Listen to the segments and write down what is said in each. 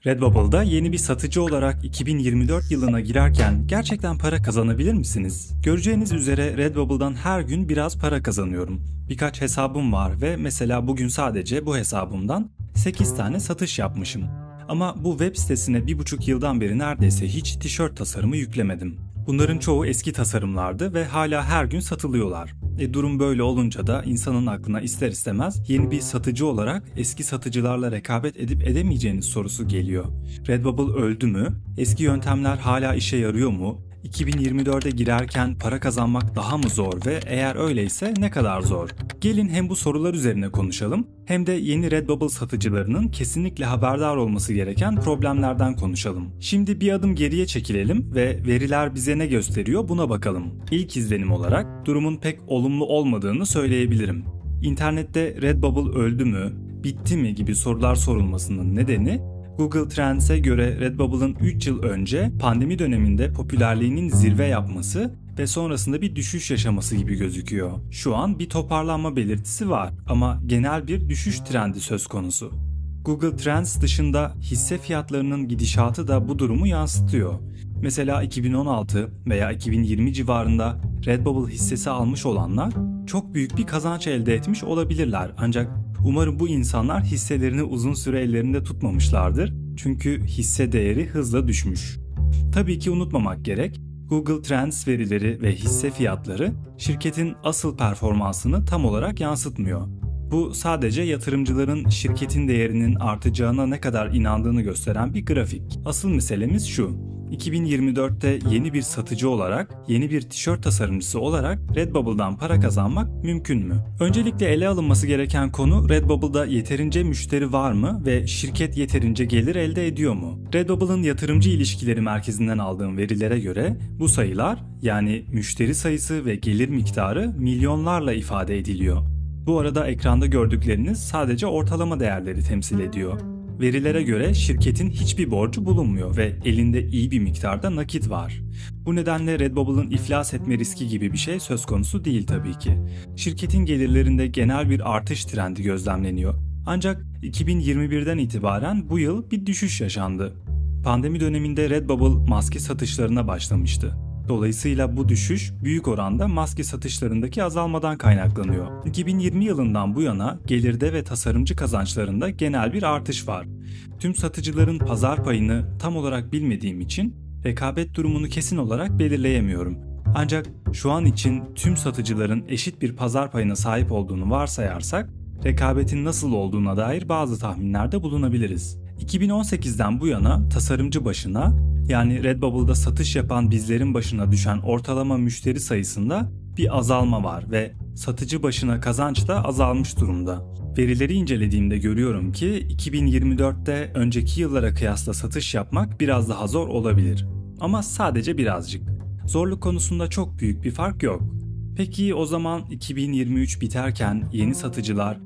Redbubble'da yeni bir satıcı olarak 2024 yılına girerken gerçekten para kazanabilir misiniz? Göreceğiniz üzere Redbubble'dan her gün biraz para kazanıyorum. Birkaç hesabım var ve mesela bugün sadece bu hesabımdan 8 tane satış yapmışım. Ama bu web sitesine 1,5 yıldan beri neredeyse hiç tişört tasarımı yüklemedim. Bunların çoğu eski tasarımlardı ve hala her gün satılıyorlar. Durum böyle olunca da insanın aklına ister istemez yeni bir satıcı olarak eski satıcılarla rekabet edip edemeyeceğiniz sorusu geliyor. Redbubble öldü mü? Eski yöntemler hala işe yarıyor mu? 2024'e girerken para kazanmak daha mı zor ve eğer öyleyse ne kadar zor? Gelin hem bu sorular üzerine konuşalım hem de yeni Redbubble satıcılarının kesinlikle haberdar olması gereken problemlerden konuşalım. Şimdi bir adım geriye çekilelim ve veriler bize ne gösteriyor buna bakalım. İlk izlenim olarak durumun pek olumlu olmadığını söyleyebilirim. İnternette Redbubble öldü mü, bitti mi gibi sorular sorulmasının nedeni Google Trends'e göre Redbubble'ın 3 yıl önce pandemi döneminde popülerliğinin zirve yapması ve sonrasında bir düşüş yaşaması gibi gözüküyor. Şu an bir toparlanma belirtisi var ama genel bir düşüş trendi söz konusu. Google Trends dışında hisse fiyatlarının gidişatı da bu durumu yansıtıyor. Mesela 2016 veya 2020 civarında Redbubble hissesi almış olanlar çok büyük bir kazanç elde etmiş olabilirler ancak umarım bu insanlar hisselerini uzun süre ellerinde tutmamışlardır çünkü hisse değeri hızla düşmüş. Tabii ki unutmamak gerek, Google Trends verileri ve hisse fiyatları şirketin asıl performansını tam olarak yansıtmıyor. Bu sadece yatırımcıların şirketin değerinin artacağına ne kadar inandığını gösteren bir grafik. Asıl meselemiz şu: 2024'te yeni bir satıcı olarak, yeni bir tişört tasarımcısı olarak Redbubble'dan para kazanmak mümkün mü? Öncelikle ele alınması gereken konu Redbubble'da yeterince müşteri var mı ve şirket yeterince gelir elde ediyor mu? Redbubble'ın yatırımcı ilişkileri merkezinden aldığım verilere göre bu sayılar, yani müşteri sayısı ve gelir miktarı milyonlarla ifade ediliyor. Bu arada ekranda gördükleriniz sadece ortalama değerleri temsil ediyor. Verilere göre şirketin hiçbir borcu bulunmuyor ve elinde iyi bir miktarda nakit var. Bu nedenle Redbubble'ın iflas etme riski gibi bir şey söz konusu değil tabii ki. Şirketin gelirlerinde genel bir artış trendi gözlemleniyor. Ancak 2021'den itibaren bu yıl bir düşüş yaşandı. Pandemi döneminde Redbubble maske satışlarına başlamıştı. Dolayısıyla bu düşüş büyük oranda maske satışlarındaki azalmadan kaynaklanıyor. 2020 yılından bu yana gelirde ve tasarımcı kazançlarında genel bir artış var. Tüm satıcıların pazar payını tam olarak bilmediğim için rekabet durumunu kesin olarak belirleyemiyorum. Ancak şu an için tüm satıcıların eşit bir pazar payına sahip olduğunu varsayarsak rekabetin nasıl olduğuna dair bazı tahminlerde bulunabiliriz. 2018'den bu yana tasarımcı başına, yani Redbubble'da satış yapan bizlerin başına düşen ortalama müşteri sayısında bir azalma var ve satıcı başına kazanç da azalmış durumda. Verileri incelediğimde görüyorum ki 2024'te önceki yıllara kıyasla satış yapmak biraz daha zor olabilir. Ama sadece birazcık. Zorluk konusunda çok büyük bir fark yok. Peki o zaman 2023 biterken yeni satıcılar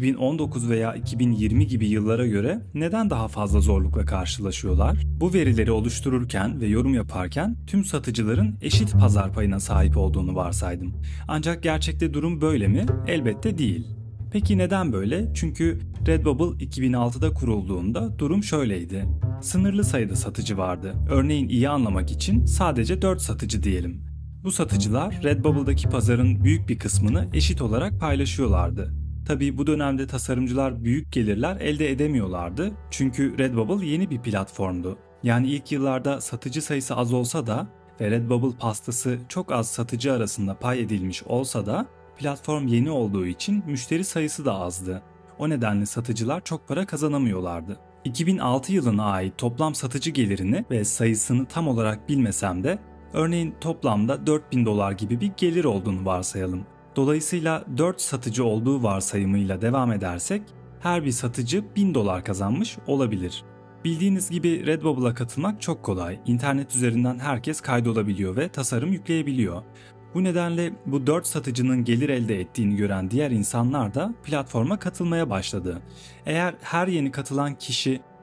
2019 veya 2020 gibi yıllara göre neden daha fazla zorlukla karşılaşıyorlar? Bu verileri oluştururken ve yorum yaparken tüm satıcıların eşit pazar payına sahip olduğunu varsaydım. Ancak gerçekte durum böyle mi? Elbette değil. Peki neden böyle? Çünkü Redbubble 2006'da kurulduğunda durum şöyleydi. Sınırlı sayıda satıcı vardı. Örneğin iyi anlamak için sadece 4 satıcı diyelim. Bu satıcılar Redbubble'daki pazarın büyük bir kısmını eşit olarak paylaşıyorlardı. Tabii bu dönemde tasarımcılar büyük gelirler elde edemiyorlardı çünkü Redbubble yeni bir platformdu. Yani ilk yıllarda satıcı sayısı az olsa da ve Redbubble pastası çok az satıcı arasında pay edilmiş olsa da platform yeni olduğu için müşteri sayısı da azdı. O nedenle satıcılar çok para kazanamıyorlardı. 2006 yılına ait toplam satıcı gelirini ve sayısını tam olarak bilmesem de örneğin toplamda $4.000 gibi bir gelir olduğunu varsayalım. Dolayısıyla 4 satıcı olduğu varsayımıyla devam edersek her bir satıcı $1.000 kazanmış olabilir. Bildiğiniz gibi Redbubble'a katılmak çok kolay. İnternet üzerinden herkes kaydolabiliyor ve tasarım yükleyebiliyor. Bu nedenle bu 4 satıcının gelir elde ettiğini gören diğer insanlar da platforma katılmaya başladı. Eğer her yeni katılan kişi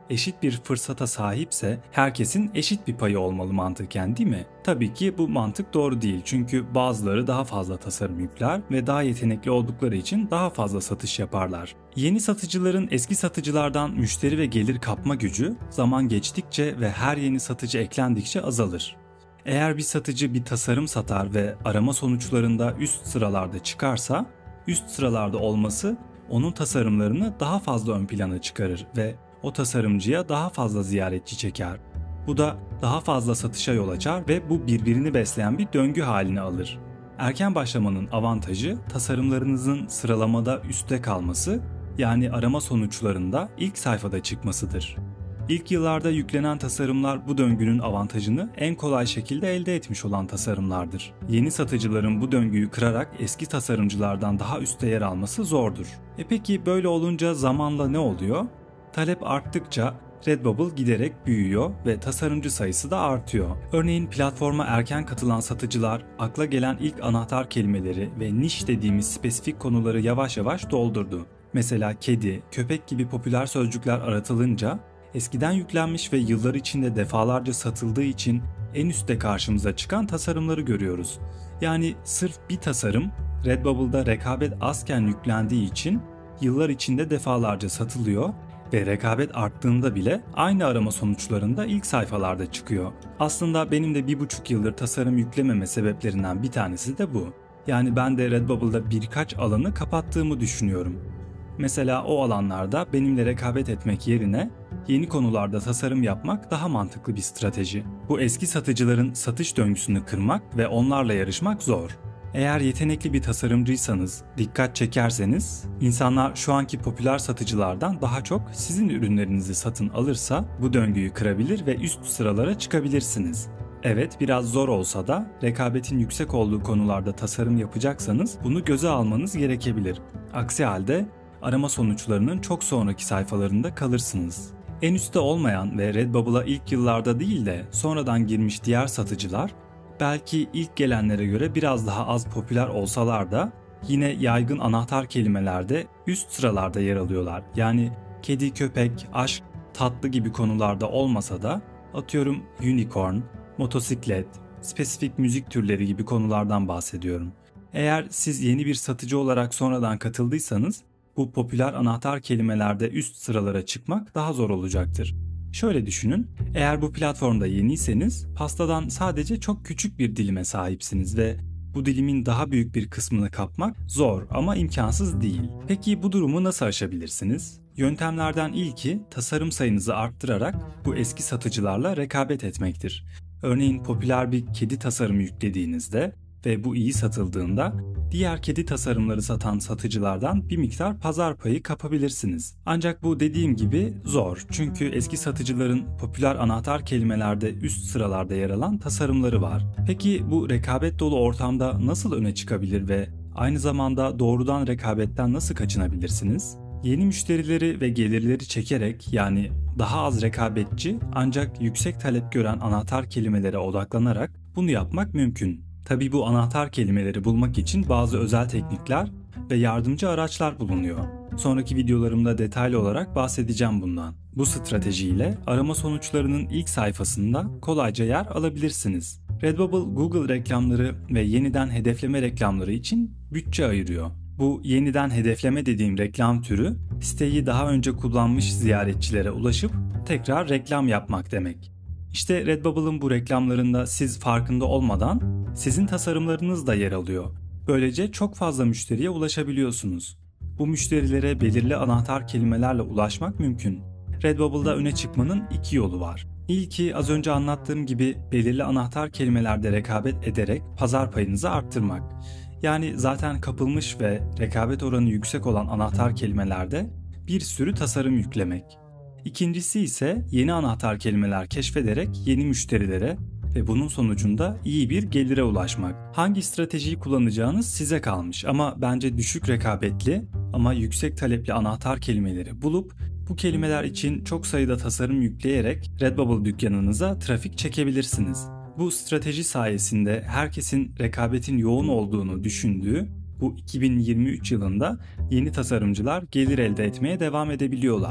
eşit bir fırsata sahipse herkesin eşit bir payı olmalı mantıken, değil mi? Tabii ki bu mantık doğru değil, çünkü bazıları daha fazla tasarım yükler ve daha yetenekli oldukları için daha fazla satış yaparlar. Yeni satıcıların eski satıcılardan müşteri ve gelir kapma gücü zaman geçtikçe ve her yeni satıcı eklendikçe azalır. Eğer bir satıcı bir tasarım satar ve arama sonuçlarında üst sıralarda çıkarsa, üst sıralarda olması onun tasarımlarını daha fazla ön plana çıkarır ve o tasarımcıya daha fazla ziyaretçi çeker. Bu da daha fazla satışa yol açar ve bu birbirini besleyen bir döngü halini alır. Erken başlamanın avantajı tasarımlarınızın sıralamada üstte kalması, yani arama sonuçlarında ilk sayfada çıkmasıdır. İlk yıllarda yüklenen tasarımlar bu döngünün avantajını en kolay şekilde elde etmiş olan tasarımlardır. Yeni satıcıların bu döngüyü kırarak eski tasarımcılardan daha üstte yer alması zordur. Peki böyle olunca zamanla ne oluyor? Talep arttıkça Redbubble giderek büyüyor ve tasarımcı sayısı da artıyor. Örneğin platforma erken katılan satıcılar akla gelen ilk anahtar kelimeleri ve niş dediğimiz spesifik konuları yavaş yavaş doldurdu. Mesela kedi, köpek gibi popüler sözcükler aratılınca eskiden yüklenmiş ve yıllar içinde defalarca satıldığı için en üstte karşımıza çıkan tasarımları görüyoruz. Yani sırf bir tasarım Redbubble'da rekabet azken yüklendiği için yıllar içinde defalarca satılıyor ve rekabet arttığında bile aynı arama sonuçlarında ilk sayfalarda çıkıyor. Aslında benim de 1,5 yıldır tasarım yüklememe sebeplerinden bir tanesi de bu. Yani ben de Redbubble'da birkaç alanı kapattığımı düşünüyorum. Mesela o alanlarda benimle rekabet etmek yerine yeni konularda tasarım yapmak daha mantıklı bir strateji. Bu eski satıcıların satış döngüsünü kırmak ve onlarla yarışmak zor. Eğer yetenekli bir tasarımcıysanız, dikkat çekerseniz, insanlar şu anki popüler satıcılardan daha çok sizin ürünlerinizi satın alırsa bu döngüyü kırabilir ve üst sıralara çıkabilirsiniz. Evet, biraz zor olsa da rekabetin yüksek olduğu konularda tasarım yapacaksanız bunu göze almanız gerekebilir. Aksi halde arama sonuçlarının çok sonraki sayfalarında kalırsınız. En üstte olmayan ve Redbubble'a ilk yıllarda değil de sonradan girmiş diğer satıcılar, belki ilk gelenlere göre biraz daha az popüler olsalar da yine yaygın anahtar kelimelerde üst sıralarda yer alıyorlar. Yani kedi, köpek, aşk, tatlı gibi konularda olmasa da atıyorum unicorn, motosiklet, spesifik müzik türleri gibi konulardan bahsediyorum. Eğer siz yeni bir satıcı olarak sonradan katıldıysanız bu popüler anahtar kelimelerde üst sıralara çıkmak daha zor olacaktır. Şöyle düşünün, eğer bu platformda yeniyseniz pastadan sadece çok küçük bir dilime sahipsiniz ve bu dilimin daha büyük bir kısmını kapmak zor ama imkansız değil. Peki bu durumu nasıl aşabilirsiniz? Yöntemlerden ilki tasarım sayınızı arttırarak bu eski satıcılarla rekabet etmektir. Örneğin popüler bir kedi tasarımı yüklediğinizde ve bu iyi satıldığında diğer kedi tasarımları satan satıcılardan bir miktar pazar payı kapabilirsiniz. Ancak bu dediğim gibi zor, çünkü eski satıcıların popüler anahtar kelimelerde üst sıralarda yer alan tasarımları var. Peki bu rekabet dolu ortamda nasıl öne çıkabilir ve aynı zamanda doğrudan rekabetten nasıl kaçınabilirsiniz? Yeni müşterileri ve gelirleri çekerek, yani daha az rekabetçi ancak yüksek talep gören anahtar kelimelere odaklanarak bunu yapmak mümkün. Tabii bu anahtar kelimeleri bulmak için bazı özel teknikler ve yardımcı araçlar bulunuyor. Sonraki videolarımda detaylı olarak bahsedeceğim bundan. Bu stratejiyle arama sonuçlarının ilk sayfasında kolayca yer alabilirsiniz. Redbubble, Google reklamları ve yeniden hedefleme reklamları için bütçe ayırıyor. Bu yeniden hedefleme dediğim reklam türü, siteyi daha önce kullanmış ziyaretçilere ulaşıp tekrar reklam yapmak demek. İşte Redbubble'ın bu reklamlarında siz farkında olmadan sizin tasarımlarınız da yer alıyor. Böylece çok fazla müşteriye ulaşabiliyorsunuz. Bu müşterilere belirli anahtar kelimelerle ulaşmak mümkün. Redbubble'da öne çıkmanın iki yolu var. İlki, az önce anlattığım gibi belirli anahtar kelimelerde rekabet ederek pazar payınızı arttırmak. Yani zaten kapılmış ve rekabet oranı yüksek olan anahtar kelimelerde bir sürü tasarım yüklemek. İkincisi ise yeni anahtar kelimeler keşfederek yeni müşterilere ve bunun sonucunda iyi bir gelire ulaşmak. Hangi stratejiyi kullanacağınız size kalmış, ama bence düşük rekabetli ama yüksek talepli anahtar kelimeleri bulup bu kelimeler için çok sayıda tasarım yükleyerek Redbubble dükkanınıza trafik çekebilirsiniz. Bu strateji sayesinde herkesin rekabetin yoğun olduğunu düşündüğü bu 2023 yılında yeni tasarımcılar gelir elde etmeye devam edebiliyorlar.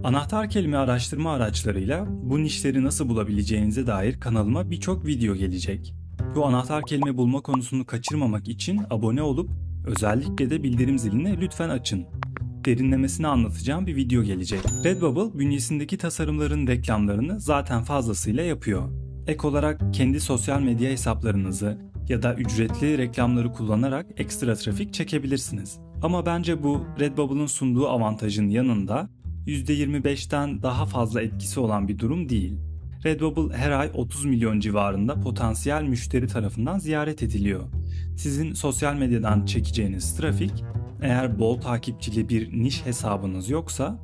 Anahtar kelime araştırma araçlarıyla bu nişleri nasıl bulabileceğinize dair kanalıma birçok video gelecek. Bu anahtar kelime bulma konusunu kaçırmamak için abone olup özellikle de bildirim zilini lütfen açın. Derinlemesine anlatacağım bir video gelecek. Redbubble bünyesindeki tasarımların reklamlarını zaten fazlasıyla yapıyor. Ek olarak kendi sosyal medya hesaplarınızı ya da ücretli reklamları kullanarak ekstra trafik çekebilirsiniz. Ama bence bu Redbubble'ın sunduğu avantajın yanında %25'ten daha fazla etkisi olan bir durum değil. Redbubble her ay 30 milyon civarında potansiyel müşteri tarafından ziyaret ediliyor. Sizin sosyal medyadan çekeceğiniz trafik, eğer bol takipçili bir niş hesabınız yoksa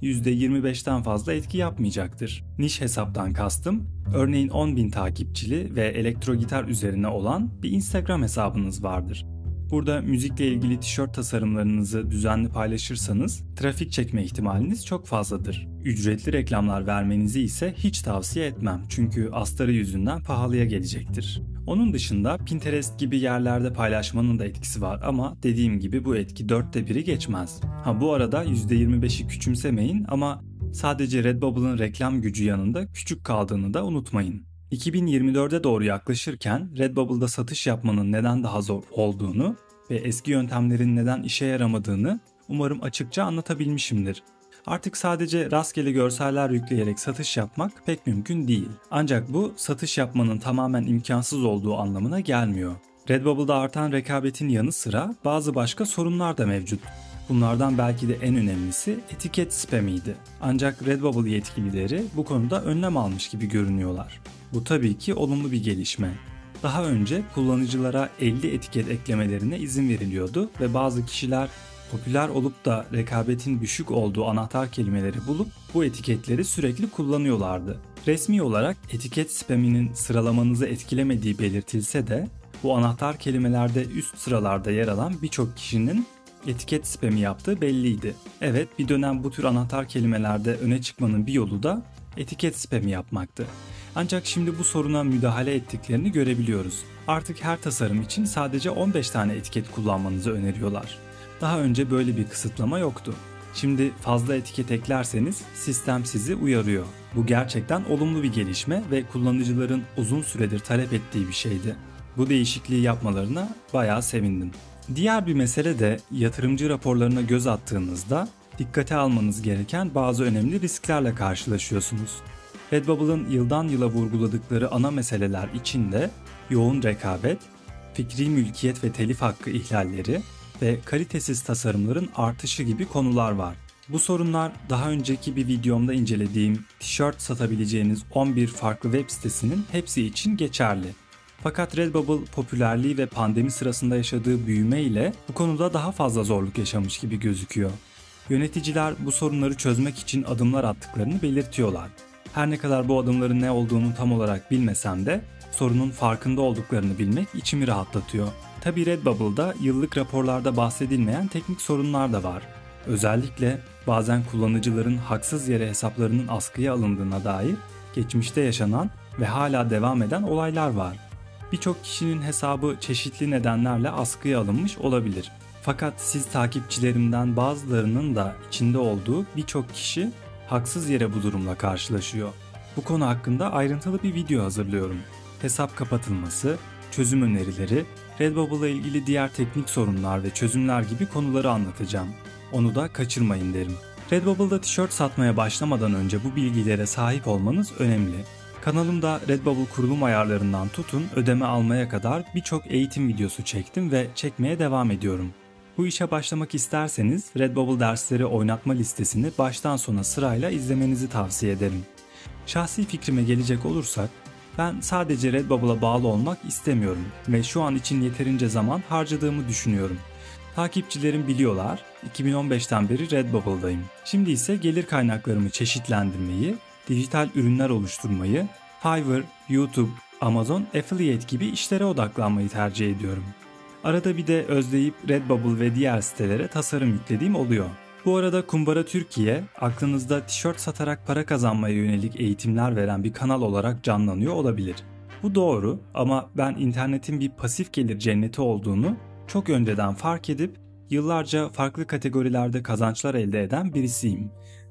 %25'ten fazla etki yapmayacaktır. Niş hesaptan kastım, örneğin 10.000 takipçili ve elektro gitar üzerine olan bir Instagram hesabınız vardır. Burada müzikle ilgili tişört tasarımlarınızı düzenli paylaşırsanız trafik çekme ihtimaliniz çok fazladır. Ücretli reklamlar vermenizi ise hiç tavsiye etmem çünkü astarı yüzünden pahalıya gelecektir. Onun dışında Pinterest gibi yerlerde paylaşmanın da etkisi var ama dediğim gibi bu etki 1/4'ü geçmez. Bu arada %25'i küçümsemeyin ama sadece Redbubble'ın reklam gücü yanında küçük kaldığını da unutmayın. 2024'e doğru yaklaşırken Redbubble'da satış yapmanın neden daha zor olduğunu ve eski yöntemlerin neden işe yaramadığını umarım açıkça anlatabilmişimdir. Artık sadece rastgele görseller yükleyerek satış yapmak pek mümkün değil. Ancak bu satış yapmanın tamamen imkansız olduğu anlamına gelmiyor. Redbubble'da artan rekabetin yanı sıra bazı başka sorunlar da mevcut. Bunlardan belki de en önemlisi etiket spamiydi. Ancak Redbubble yetkilileri bu konuda önlem almış gibi görünüyorlar. Bu tabii ki olumlu bir gelişme. Daha önce kullanıcılara 50 etiket eklemelerine izin veriliyordu ve bazı kişiler popüler olup da rekabetin düşük olduğu anahtar kelimeleri bulup bu etiketleri sürekli kullanıyorlardı. Resmi olarak etiket spaminin sıralamanızı etkilemediği belirtilse de bu anahtar kelimelerde üst sıralarda yer alan birçok kişinin etiket spam'i yaptığı belliydi. Evet, bir dönem bu tür anahtar kelimelerde öne çıkmanın bir yolu da etiket spam'i yapmaktı. Ancak şimdi bu soruna müdahale ettiklerini görebiliyoruz. Artık her tasarım için sadece 15 tane etiket kullanmanızı öneriyorlar. Daha önce böyle bir kısıtlama yoktu. Şimdi fazla etiket eklerseniz sistem sizi uyarıyor. Bu gerçekten olumlu bir gelişme ve kullanıcıların uzun süredir talep ettiği bir şeydi. Bu değişikliği yapmalarına bayağı sevindim. Diğer bir mesele de yatırımcı raporlarına göz attığınızda dikkate almanız gereken bazı önemli risklerle karşılaşıyorsunuz. Redbubble'ın yıldan yıla vurguladıkları ana meseleler içinde yoğun rekabet, fikri mülkiyet ve telif hakkı ihlalleri ve kalitesiz tasarımların artışı gibi konular var. Bu sorunlar daha önceki bir videomda incelediğim tişört satabileceğiniz 11 farklı web sitesinin hepsi için geçerli. Fakat Redbubble popülerliği ve pandemi sırasında yaşadığı büyüme ile bu konuda daha fazla zorluk yaşamış gibi gözüküyor. Yöneticiler bu sorunları çözmek için adımlar attıklarını belirtiyorlar. Her ne kadar bu adımların ne olduğunu tam olarak bilmesem de sorunun farkında olduklarını bilmek içimi rahatlatıyor. Tabii Redbubble'da yıllık raporlarda bahsedilmeyen teknik sorunlar da var. Özellikle bazen kullanıcıların haksız yere hesaplarının askıya alındığına dair geçmişte yaşanan ve hala devam eden olaylar var. Birçok kişinin hesabı çeşitli nedenlerle askıya alınmış olabilir. Fakat siz takipçilerimden bazılarının da içinde olduğu birçok kişi haksız yere bu durumla karşılaşıyor. Bu konu hakkında ayrıntılı bir video hazırlıyorum. Hesap kapatılması, çözüm önerileri, Redbubble ile ilgili diğer teknik sorunlar ve çözümler gibi konuları anlatacağım. Onu da kaçırmayın derim. Redbubble'da tişört satmaya başlamadan önce bu bilgilere sahip olmanız önemli. Kanalımda Redbubble kurulum ayarlarından tutun ödeme almaya kadar birçok eğitim videosu çektim ve çekmeye devam ediyorum. Bu işe başlamak isterseniz Redbubble dersleri oynatma listesini baştan sona sırayla izlemenizi tavsiye ederim. Şahsi fikrime gelecek olursak, ben sadece Redbubble'a bağlı olmak istemiyorum ve şu an için yeterince zaman harcadığımı düşünüyorum. Takipçilerim biliyorlar, 2015'ten beri Redbubble'dayım. Şimdi ise gelir kaynaklarımı çeşitlendirmeyi, dijital ürünler oluşturmayı, Fiverr, YouTube, Amazon Affiliate gibi işlere odaklanmayı tercih ediyorum. Arada bir de özleyip Redbubble ve diğer sitelere tasarım yüklediğim oluyor. Bu arada Kumbara Türkiye, aklınızda tişört satarak para kazanmaya yönelik eğitimler veren bir kanal olarak canlanıyor olabilir. Bu doğru ama ben internetin bir pasif gelir cenneti olduğunu çok önceden fark edip yıllarca farklı kategorilerde kazançlar elde eden birisiyim.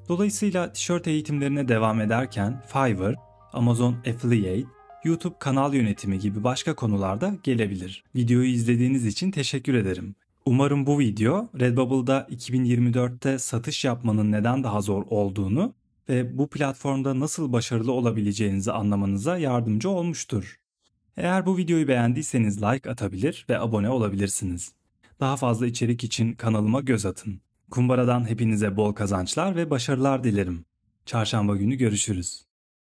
Dolayısıyla tişört eğitimlerine devam ederken Fiverr, Amazon Affiliate, YouTube kanal yönetimi gibi başka konularda gelebilir. Videoyu izlediğiniz için teşekkür ederim. Umarım bu video Redbubble'da 2024'te satış yapmanın neden daha zor olduğunu ve bu platformda nasıl başarılı olabileceğinizi anlamanıza yardımcı olmuştur. Eğer bu videoyu beğendiyseniz like atabilir ve abone olabilirsiniz. Daha fazla içerik için kanalıma göz atın. Kumbaradan hepinize bol kazançlar ve başarılar dilerim. Çarşamba günü görüşürüz.